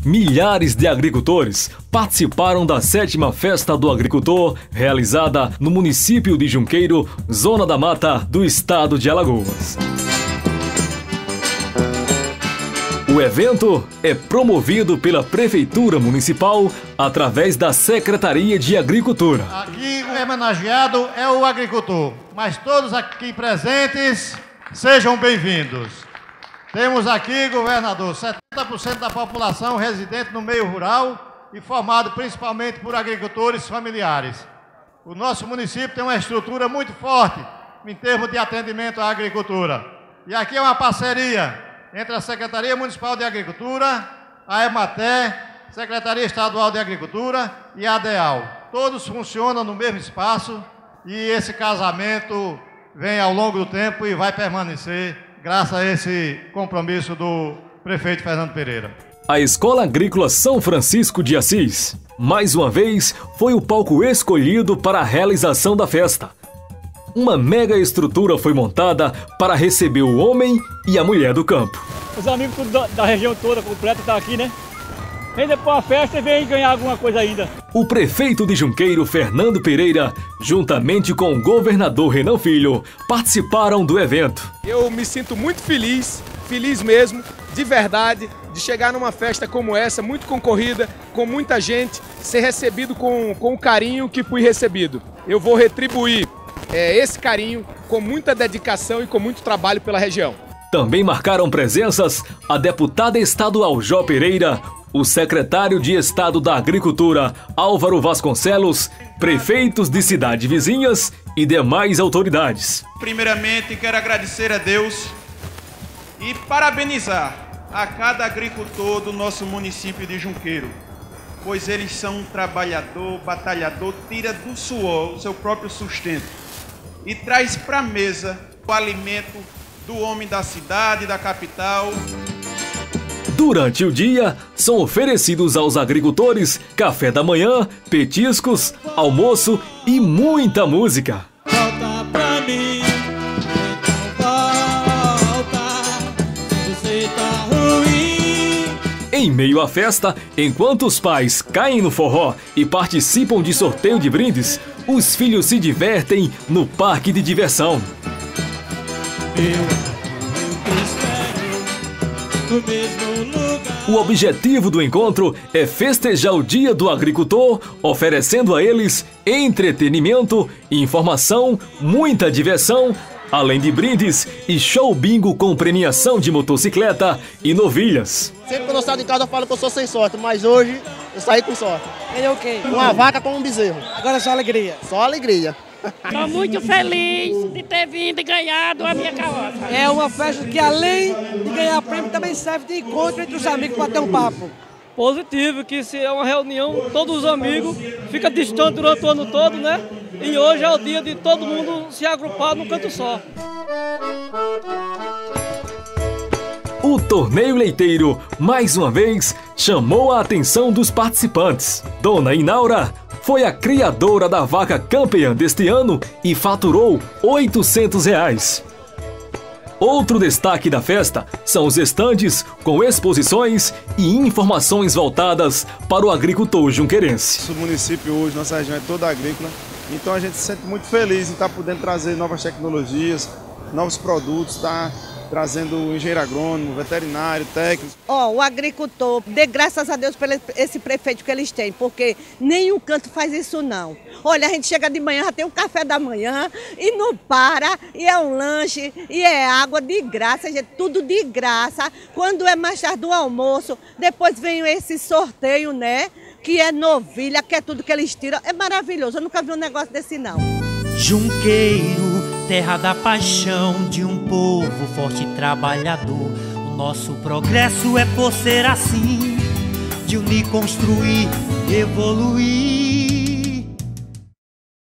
Milhares de agricultores participaram da 7ª Festa do Agricultor, realizada no município de Junqueiro, Zona da Mata, do estado de Alagoas. O evento é promovido pela Prefeitura Municipal através da Secretaria de Agricultura. Aqui o homenageado é o agricultor, mas todos aqui presentes sejam bem-vindos. Temos aqui, governador, 70% da população residente no meio rural e formado principalmente por agricultores familiares. O nosso município tem uma estrutura muito forte em termos de atendimento à agricultura. E aqui é uma parceria entre a Secretaria Municipal de Agricultura, a EMATER, Secretaria Estadual de Agricultura e a ADEAL. Todos funcionam no mesmo espaço e esse casamento vem ao longo do tempo e vai permanecer graças a esse compromisso do prefeito Fernando Pereira. A Escola Agrícola São Francisco de Assis, mais uma vez, foi o palco escolhido para a realização da festa. Uma mega estrutura foi montada para receber o homem e a mulher do campo. Os amigos da região toda completa estão aqui, né? Vem depois a festa e vem ganhar alguma coisa ainda. O prefeito de Junqueiro, Fernando Pereira, juntamente com o governador Renan Filho, participaram do evento. Eu me sinto muito feliz mesmo, de verdade, de chegar numa festa como essa, muito concorrida, com muita gente, ser recebido com o carinho que fui recebido. Eu vou retribuir esse carinho com muita dedicação e com muito trabalho pela região. Também marcaram presenças a deputada estadual Jó Pereira, o secretário de Estado da Agricultura Álvaro Vasconcelos, prefeitos de cidades vizinhas e demais autoridades. Primeiramente, quero agradecer a Deus e parabenizar a cada agricultor do nosso município de Junqueiro, pois eles são um trabalhador, batalhador, tira do suor o seu próprio sustento e traz para a mesa o alimento do homem da cidade, da capital. Durante o dia, são oferecidos aos agricultores café da manhã, petiscos, almoço e muita música. Volta pra mim, então volta, você tá ruim. Em meio à festa, enquanto os pais caem no forró e participam de sorteio de brindes, os filhos se divertem no parque de diversão. O objetivo do encontro é festejar o Dia do Agricultor, oferecendo a eles entretenimento, informação, muita diversão, além de brindes e show bingo com premiação de motocicleta e novilhas. Sempre quando eu saio de casa eu falo que eu sou sem sorte, mas hoje eu saí com sorte. Ele é o quê? Uma vaca com um bezerro. Agora é só alegria. Só alegria. Estou muito feliz de ter vindo e ganhado a minha carroça. É uma festa que, além de ganhar prêmio, também serve de encontro entre os amigos para ter um papo. Positivo, que se é uma reunião, todos os amigos ficam distantes durante o ano todo, né? E hoje é o dia de todo mundo se agrupar num canto só. O torneio leiteiro, mais uma vez, chamou a atenção dos participantes. Dona Inaura foi a criadora da vaca campeã deste ano e faturou R$800. Outro destaque da festa são os estandes com exposições e informações voltadas para o agricultor junquerense. Nosso município hoje, nossa região é toda agrícola, então a gente se sente muito feliz em estar podendo trazer novas tecnologias, novos produtos, tá? Trazendo engenheiro agrônomo, veterinário, técnico. O agricultor, dê graças a Deus por esse prefeito que eles têm, porque nenhum canto faz isso não. Olha, a gente chega de manhã, já tem um café da manhã e não para, e é um lanche, e é água de graça, gente, tudo de graça. Quando é mais tarde do almoço, depois vem esse sorteio, né, que é novilha, que é tudo que eles tiram. É maravilhoso, eu nunca vi um negócio desse não. Junqueiro, terra da paixão de um povo forte e trabalhador. O nosso progresso é por ser assim, de unir, construir, evoluir.